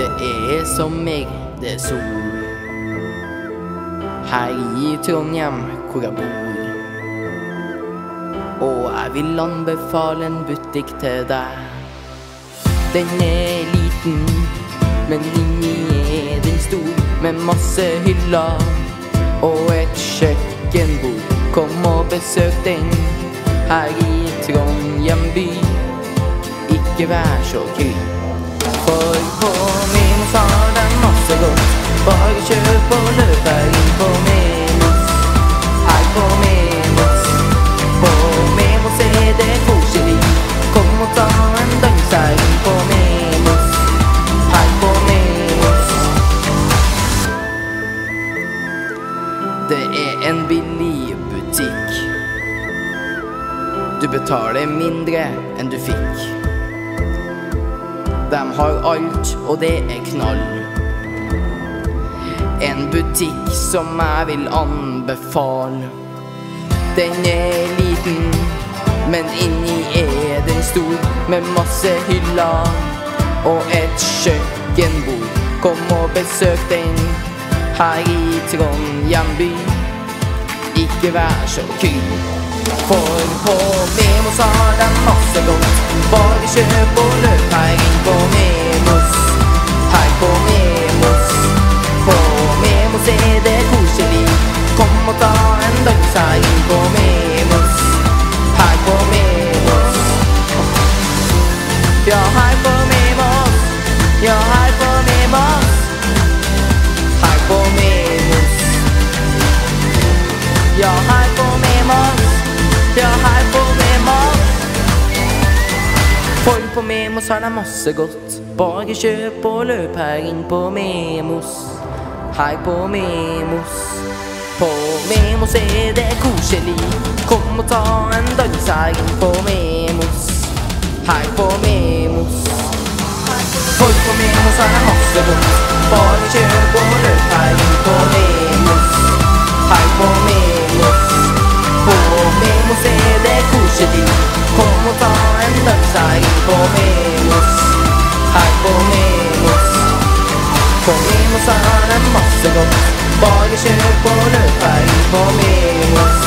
Det er sommer, det er sol her i Trondheim hvor jeg bor. Og jeg vil anbefale en butikk til deg. Den er liten, men inni er den stor, med masse hyller og et kjøkkenbord. Kom og besøk den her i Trondheim by. Ikke vær så kry, for på Memos har de masse godt. Bare kjøp og løp her inn på Memos. Her på Memos. På Memos er det koselig. Kom og ta en dans her inn på Memos. Her på Memos. Det er en billig butikk. Du betaler mindre enn du fikk. De har alt, og det er knall. En butikk som jeg vil anbefale. Den er liten, men inni er den stor, med masse hyller og et kjøkkenbord. Kom og besøk den her i Trondheim by. Ikke vær så kry, for på Memos har de masse godt. Bare kjøp og løp her inn på Memos. Her på Memos. På Memos er det koselig. Kom og ta en dans her inn på Memos. Her på Memos. Ja, her på Memos. Ja, her på Memos. Her på Memos. Ja, her på Memos. Ja, her på Memos. For på Memos har de masse godt. Bare kjøp og løp her inn på Memos. Her på Memos. På Memos er det koselig. Kom og ta en dans her inn på Memos. Her på Memos. For på Memos har de masse godt. Bare kjøp og løp her inn på Memos. Her på Memos. På Memos er det koselig. Kom og ta en dans her inn på Memos. Her på Memos. På Memos har de masse godt. Bare kjøp og løp her inn på Memos.